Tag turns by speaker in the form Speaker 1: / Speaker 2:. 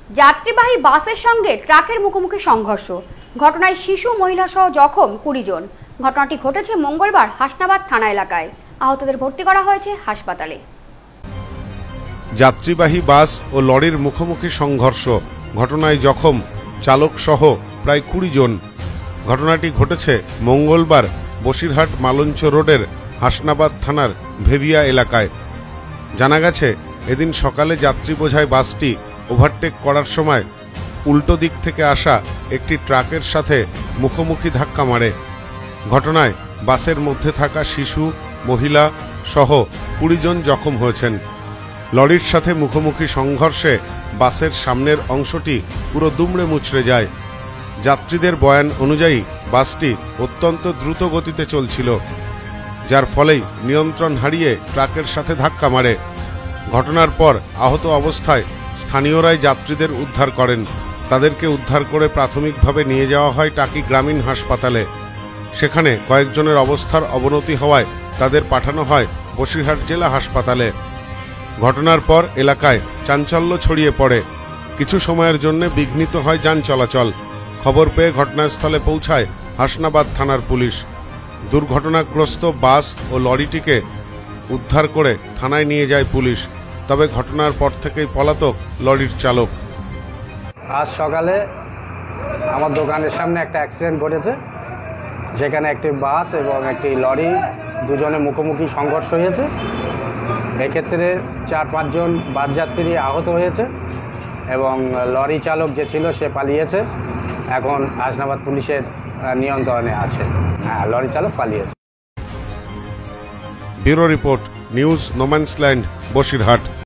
Speaker 1: যাত্রীবাহী বাসের সঙ্গে ট্রাকের মুখোমুখি সংঘর্ষ। ঘটনায় শিশু, মহিলা সহ জখম 20 জন। ঘটনাটি ঘটেছে মঙ্গলবার হাসনাবাদ থানা এলাকায়। আহতদের ভর্তি করা হয়েছে হাসপাতালে।
Speaker 2: যাত্রীবাহী বাস ও লরির মুখোমুখি সংঘর্ষ। ঘটনায় জখম চালক সহ প্রায় 20 জন। ঘটনাটি ঘটেছে মঙ্গলবার বসিরহাট মালঞ্চ রোডের হাসনাবাদ থানার ভেভিয়া এলাকায়। জানা গেছে, এদিন সকালে যাত্রী বোঝাই বাসটি ওভারটেক করার সময় উল্টো দিক থেকে আসা একটি ট্রাকের সাথে মুখোমুখি ধাক্কা মারে। ঘটনায় বাসের মধ্যে থাকা শিশু, মহিলা সহ 20 জন জখম হয়েছেন। লরির সাথে মুখোমুখি সংঘর্ষে বাসের সামনের অংশটি পুরো দুমড়ে মুচড়ে যায়। যাত্রীদের বয়ান অনুযায়ী বাসটি অত্যন্ত দ্রুত গতিতে চলছিল, যার ফলেই নিয়ন্ত্রণ হারিয়ে ট্রাকের সাথে ধাক্কা মারে। ঘটনার পর আহত অবস্থায় স্থানীয়রাই যাত্রীদের উদ্ধার করেন। তাদেরকে উদ্ধার করে প্রাথমিকভাবে নিয়ে যাওয়া হয় টাকি গ্রামীণ হাসপাতালে। সেখানে কয়েকজনের অবস্থার অবনতি হওয়ায় তাদের পাঠানো হয় বসিরহাট জেলা হাসপাতালে। ঘটনার পর এলাকায় চাঞ্চল্য ছড়িয়ে পড়ে। কিছু সময়ের জন্য বিঘ্নিত হয় যান চলাচল। খবর পেয়ে ঘটনাস্থলে পৌঁছায় হাসনাবাদ থানার পুলিশ। দুর্ঘটনাগ্রস্ত বাস ও লরিটিকে উদ্ধার করে থানায় নিয়ে যায় পুলিশ। তবে ঘটনার পর থেকেই পলাতক লরির চালক।
Speaker 3: আজ সকালে আমার দোকানের সামনে একটা অ্যাক্সিডেন্ট ঘটেছে, যেখানে একটি বাস এবং একটি লরি দুজনে মুখোমুখি সংঘর্ষ হয়েছে। এক্ষেত্রে 4-5 জন বাস যাত্রী আহত হয়েছে এবং লরি চালক যে ছিল সে পালিয়েছে। এখন হাসনাবাদ পুলিশের নিয়ন্ত্রণে আছে। লরি চালক পালিয়েছে।
Speaker 2: Bureau report, news no man's land, Basirhat.